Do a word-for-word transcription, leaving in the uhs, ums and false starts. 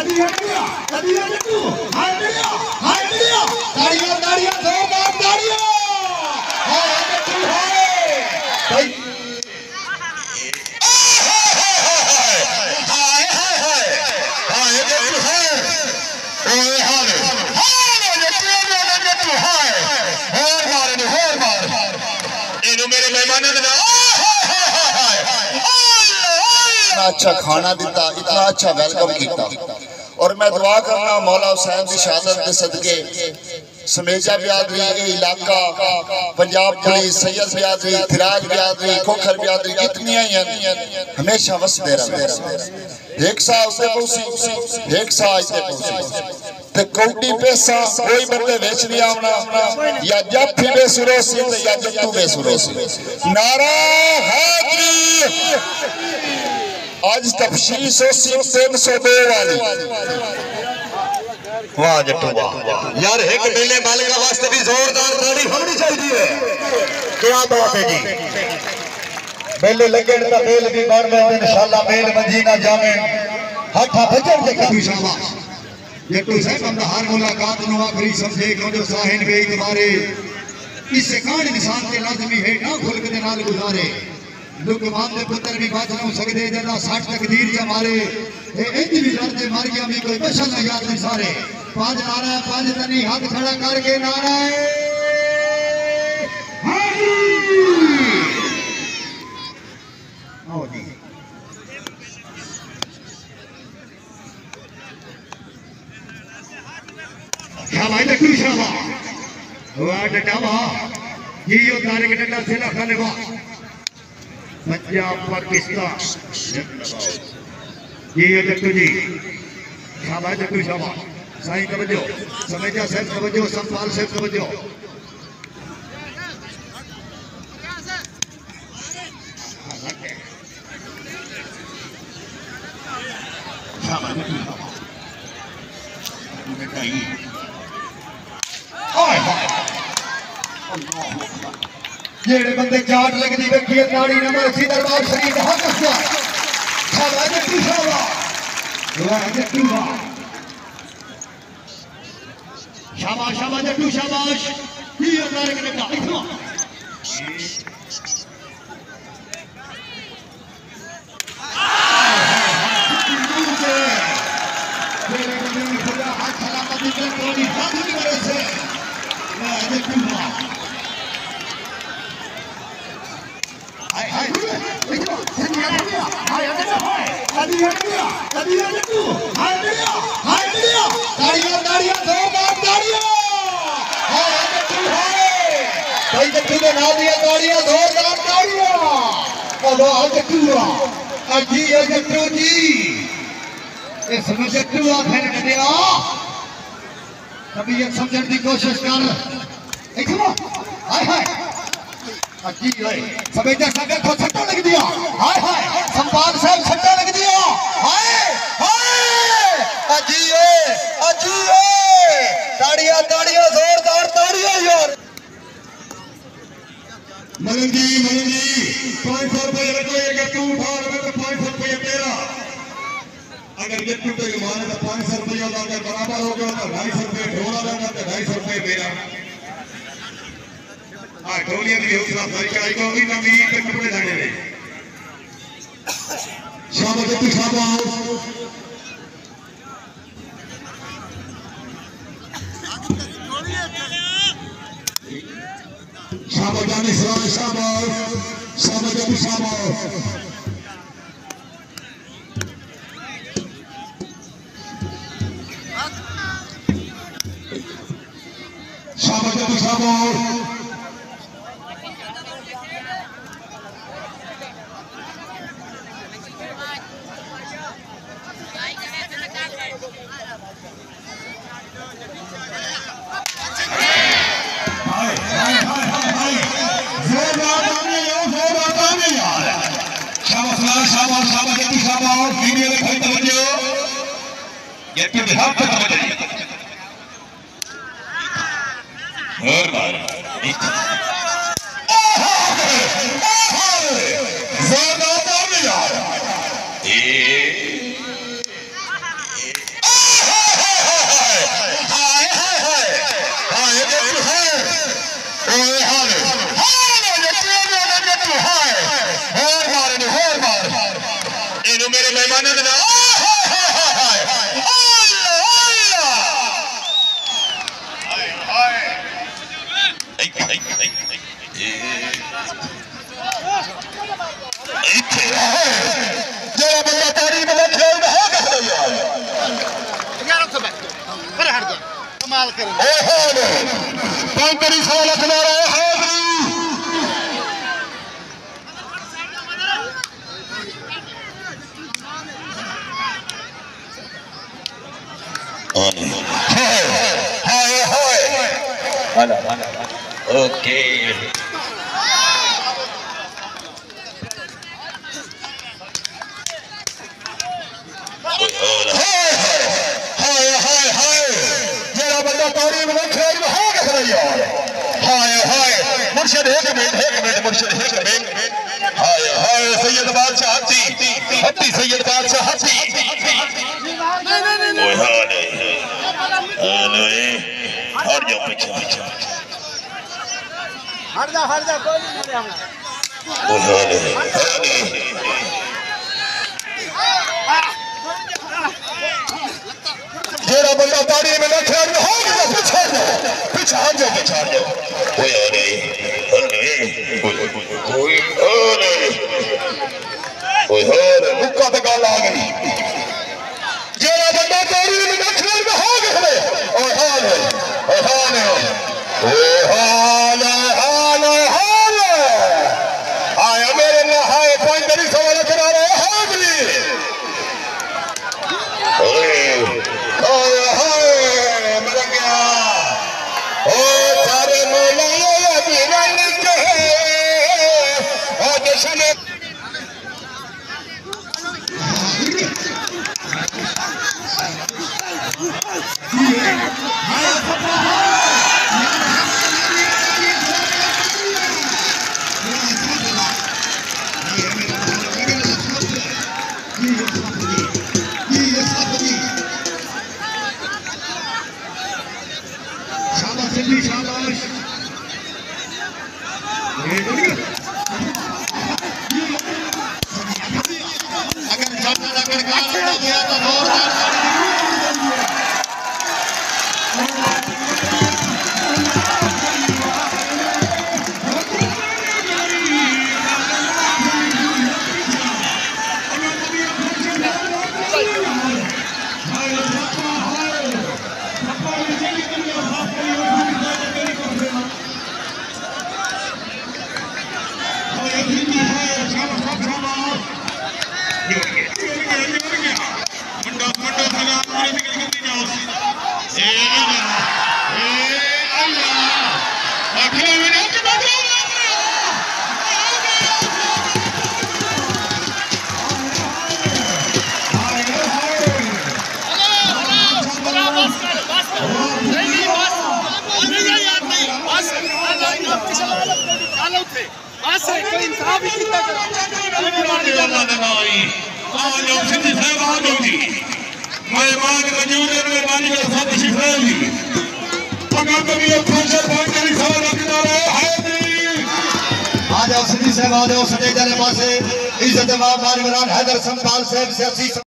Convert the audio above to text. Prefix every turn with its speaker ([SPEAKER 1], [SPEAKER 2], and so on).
[SPEAKER 1] कदी हटिया कदी जट्टू हाय मिलिया हाय मिलिया ताड़ियां ताड़ियां जोरदार ताड़ियां हाय जट्टू हाय भाई हाय हाय हाय हाय जट्टू हाय ओए हाय हाय जट्टू जट्टू हाय और मार ने और मार इनु मेरे मेहमानों ने अच्छा खाना दिता इतना अच्छा वेलकम किया और मैं दुआ करना मौला हुसैन की शहादत के सदके समेजा बिरादरी ये इलाका पंजाब पुलिस सैयद बिरादरी थिराज बिरादरी खोखर बिरादरी जितनी ही हमेशा वसदे रहे एक सा उसे पहुंची एक सा इसे पहुंची ते कौटी पैसा कोई बंदे बेच नहीं आवना या जफ्फी बेसुरोसी या जट्टू बेसुरोसी नारा हाज़री आज तफशीस तीन सौ दो वाली वाह जट्टू वाह यार एक मेले मालिका वास्ते भी जोरदार ताड़ी होनी चाहिए क्या बात है जी मेले लगे तो मेल भी मार में इंशाल्लाह मेल मंजी ना जावे हाथा भजन के कभी शाबाश जट्टू साहब हम हर मुलाकात नु आखिरी समझे जो साहिन बे इतबारे इससे कान इंसान के लाजमी है ना खुल्क दे नाल गुजारे लुकमान दे पुत्र भी बात ना सकदे जदा साठ तकदीर जा मारे ए इंज भी दर्द मार गया भी कोई बशल ना याद नहीं सारे पांच नारा पांच तनी हाथ खड़ा करके नारा हाजी आओ जी शाबाश जट्टू शाबाश वाह डटावा ये यो तारिक डटा से लखने वाह पंजाब पाकिस्तान ये ये जट्टू जी शाबाश जट्टू शाबाश साईं तवज्जो समेजा साहब तवज्जो संभाल साहब तवज्जो शाबाश जट्टू हाय हाय जेड़े बंदे जाट लगदी वेखी ताड़ी ने मर्सी दरबार शरीफ दा हक किया शाबाश जट्टू शाबाश वाह जट्टू वाह शाबाश शाबाश जट्टू शाबाश ये तारिक ने कहा इतना मेरे बंदे ने खुदा हाथ सलामती के कोई हाथ नहीं करे से वाह जट्टू वाह हाय हाय देखो सनिया मिलिया हाय जट्टू हाय कदी हटिया कदी जट्टू हाय मिलिया हाय मिलिया ताड़ियां ताड़ियां जोरदार ताड़ियां हाय जट्टू हाय भाई जट्टू के नाम दिया ताड़ियां जोरदार ताड़ियां वाह जट्टू अजी ये जट्टू जी इस जट्टू आखिर कदिया कभी ये समझने की कोशिश कर देखो हाय हाय अजी ओए समेजा सागर को छट्टा लग दिया हाय हाय संपाद साहब छट्टा लग दिया हाय हाय अजी ओए अजी ओए ताड़ियां ताड़ियां जोरदार ताड़ियां यार मलंगी मलंगी पाँच सौ रुपये रखो ये तू उठा रहे तो पाँच सौ रुपये तेरा अगर जट्टू को मान तो पाँच सौ रुपया अगर बराबर हो गया तो ढाई सौ रुपये ढोला लेना तो ढाई सौ रुपये मेरा हाँ ढोलिया की हौसला अफजाई कराई को भी नमी कटपड़े लाने में शाबाश जट्टू शाबाश शाबाश जाने सलाम शाबाश शाबाश जट्टू शाबाश शाबाश जट्टू शाबाश शाबाश शाबाश जट्टू शाबाश वीडियो में खड़े तवज्जो जट्टू के हाथ तक तवज्जो और बार जोरदार ताली यार ए किथे है जेड़ा बंदा तारी में खेल में हो गया यार
[SPEAKER 2] यार उठ बैठ पर हट जा कमाल कर
[SPEAKER 1] ओ हो पैंतीस सौ लखना रहे हाजरी हाय हाय हाय हाय ओके मुर्शिद एक मिनट एक मिनट मुर्शिद एक मिनट हाय हाय सैयद बादशाह हत्ती हत्ती सैयद बादशाह हत्ती ओए हाय हेलो हट जाओ पीछे पीछे
[SPEAKER 2] हट जा हट जा कोई नहीं मेरे हम
[SPEAKER 1] ओए हाय जेड़ा बंदा ताड़ी में ना खेल में हो गया पीछे पीछे हट जाओ पीछे हट जाओ ओए हाय कोई ओए ओए होरे मुक्का पे गाल आ गई जेड़ा बंदा ताड़ी में खेल में हो गए ओए हाले ओए हाले ओए हाले हाले हाले आया मेरे ने हाय पंजरी सवाल करा रहे हाजरी ओए ओए हाय मर गया ओ सारे मौलाना वीरन के ओ दशने शाबाश अगर जब अगर गाल हो गया तो जोरदार इज्जत हैदर संतान साहब सियासी